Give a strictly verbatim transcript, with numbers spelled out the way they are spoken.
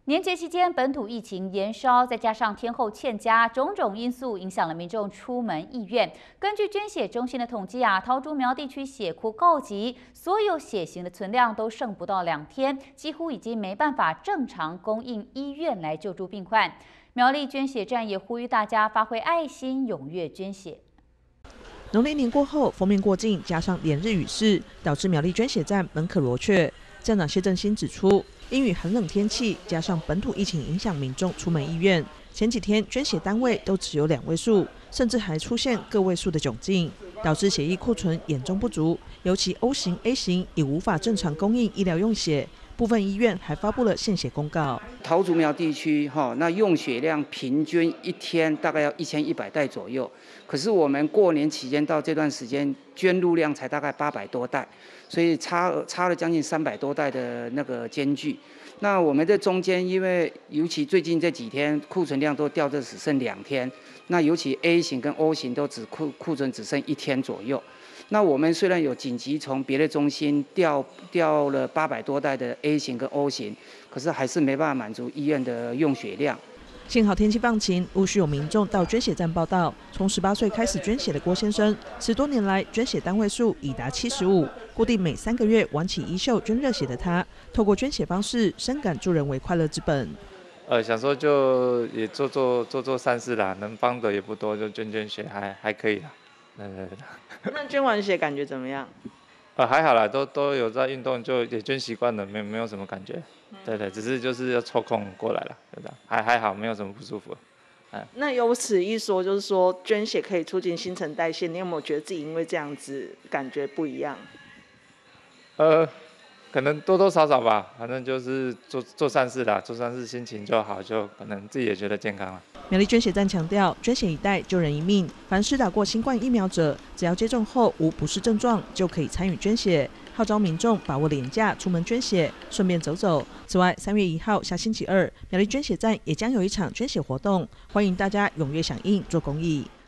年节期间，本土疫情延烧，再加上天后欠佳，种种因素影响了民众出门意愿。根据捐血中心的统计啊，桃竹苗地区血库告急，所有血型的存量都剩不到两天，几乎已经没办法正常供应医院来救助病患。苗栗捐血站也呼吁大家发挥爱心，踊跃捐血。 农历年过后，锋面过境，加上连日雨势，导致苗栗捐血站门可罗雀。站长谢振兴指出，因与寒冷天气，加上本土疫情影响民众出门意愿，前几天捐血单位都只有两位数，甚至还出现个位数的窘境，导致血液库存严重不足，尤其 O 型、A 型已无法正常供应医疗用血。部分医院还发布了限血公告。 桃竹苗地区哈，那用血量平均一天大概要一千一百袋左右，可是我们过年期间到这段时间捐入量才大概八百多袋，所以差差了将近三百多袋的那个间距。那我们这中间，因为尤其最近这几天库存量都掉到只剩两天，那尤其 A 型跟 O 型都只库库存只剩一天左右。那我们虽然有紧急从别的中心调调了八百多袋的 A 型跟 O 型，可是还是没办法满足医院的用血量。 幸好天气放晴，陆续有民众到捐血站报到。从十八岁开始捐血的郭先生，十多年来捐血单位数已达七十五，固定每三个月挽起衣袖捐热血的他，透过捐血方式，深感助人为快乐之本。 呃，想说就也做做做做善事啦，能帮的也不多，就捐捐血还还可以啦。对对对。 那捐完血感觉怎么样？ 呃，还好啦，都都有在运动，就也捐习惯了，没没有什么感觉。对对，只是就是要抽空过来了，对的，还还好，没有什么不舒服。哎， 那有此一说，就是说捐血可以促进新陈代谢，你有没有觉得自己因为这样子感觉不一样？ 呃，可能多多少少吧，反正就是做做善事啦，做善事心情就好，就可能自己也觉得健康了。 苗栗捐血站强调，捐血一袋救人一命。凡施打过新冠疫苗者，只要接种后无不适症状，就可以参与捐血。号召民众把握连假出门捐血，顺便走走。此外，三月一号下星期二，苗栗捐血站也将有一场捐血活动，欢迎大家踊跃响应做公益。